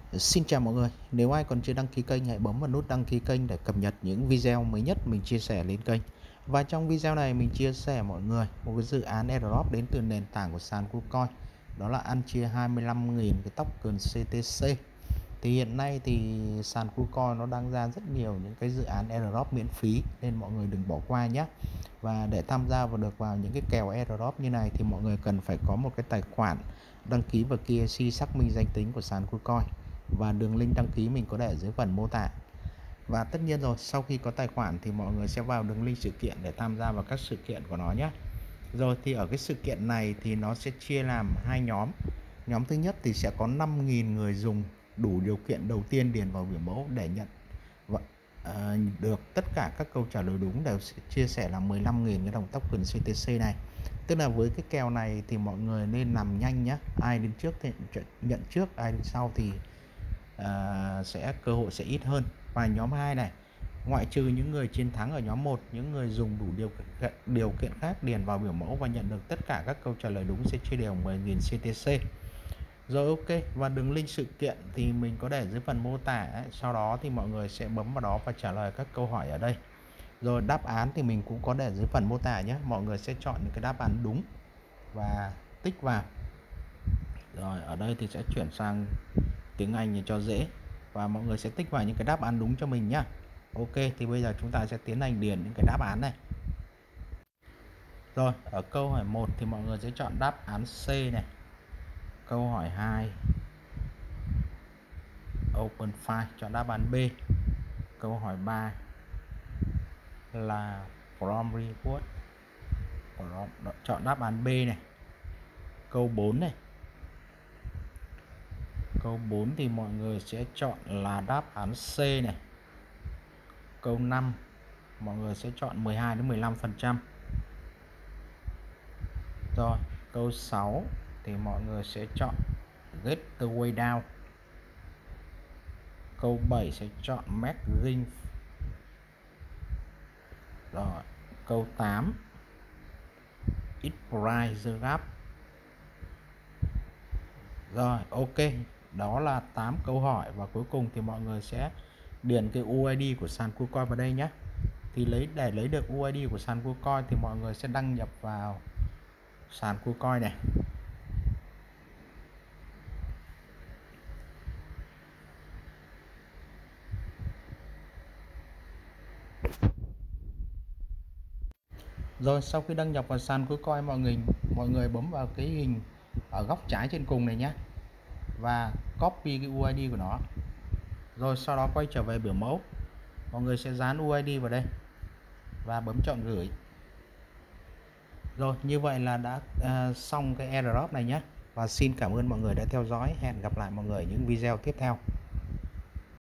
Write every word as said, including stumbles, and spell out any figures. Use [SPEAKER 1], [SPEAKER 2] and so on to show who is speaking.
[SPEAKER 1] Xin chào mọi người, nếu ai còn chưa đăng ký kênh hãy bấm vào nút đăng ký kênh để cập nhật những video mới nhất mình chia sẻ lên kênh. Và trong video này mình chia sẻ mọi người một cái dự án airdrop đến từ nền tảng của sàn KuCoin. Đó là ăn chia hai mươi lăm nghìn cái token xê tê xê. Thì hiện nay thì sàn KuCoin nó đang ra rất nhiều những cái dự án airdrop miễn phí nên mọi người đừng bỏ qua nhé. Và để tham gia vào được vào những cái kèo airdrop như này thì mọi người cần phải có một cái tài khoản đăng ký và ca i xê xác minh danh tính của sàn KuCoin. Và đường link đăng ký mình có để ở dưới phần mô tả. Và tất nhiên rồi, sau khi có tài khoản thì mọi người sẽ vào đường link sự kiện để tham gia vào các sự kiện của nó nhé. Rồi thì ở cái sự kiện này thì nó sẽ chia làm hai nhóm. Nhóm thứ nhất thì sẽ có năm nghìn người dùng đủ điều kiện đầu tiên điền vào biểu mẫu để nhận và à, được tất cả các câu trả lời đúng đều sẽ chia sẻ là mười lăm nghìn cái đồng token xê tê xê này. Tức là với cái kèo này thì mọi người nên làm nhanh nhé. Ai đến trước thì nhận trước, ai đến sau thì À, sẽ cơ hội sẽ ít hơn. Và nhóm hai này, ngoại trừ những người chiến thắng ở nhóm một, những người dùng đủ điều kiện, điều kiện khác điền vào biểu mẫu và nhận được tất cả các câu trả lời đúng sẽ chia đều mười nghìn xê tê xê. Rồi ok, và đường link sự kiện thì mình có để dưới phần mô tả ấy. Sau đó thì mọi người sẽ bấm vào đó và trả lời các câu hỏi ở đây. Rồi đáp án thì mình cũng có để dưới phần mô tả nhé. Mọi người sẽ chọn những cái đáp án đúng và tích vào. Rồi ở đây thì sẽ chuyển sang tiếng Anh cho dễ và mọi người sẽ tích vào những cái đáp án đúng cho mình nhá. Ok, thì bây giờ chúng ta sẽ tiến hành điền những cái đáp án này. Rồi, ở câu hỏi một thì mọi người sẽ chọn đáp án C này. Câu hỏi hai Open File, chọn đáp án B. Câu hỏi ba là From Report, chọn đáp án B này. Câu bốn này. Câu bốn thì mọi người sẽ chọn là đáp án C này. Câu năm mọi người sẽ chọn mười hai đến mười lăm phần trăm. Rồi, câu sáu thì mọi người sẽ chọn Get the way down. Câu bảy sẽ chọn Margin. Rồi, câu tám It price the gap. Rồi, ok. Đó là tám câu hỏi và cuối cùng thì mọi người sẽ điền cái u i đê của sàn KuCoin vào đây nhé. Thì lấy để lấy được u i đê của sàn KuCoin thì mọi người sẽ đăng nhập vào sàn KuCoin này. Rồi sau khi đăng nhập vào sàn KuCoin, mọi người mọi người bấm vào cái hình ở góc trái trên cùng này nhé và copy cái u i đê của nó. Rồi sau đó quay trở về biểu mẫu, mọi người sẽ dán u i đê vào đây và bấm chọn gửi. Rồi như vậy là đã uh, xong cái airdrop này nhé. Và xin cảm ơn mọi người đã theo dõi. Hẹn gặp lại mọi người ở những video tiếp theo.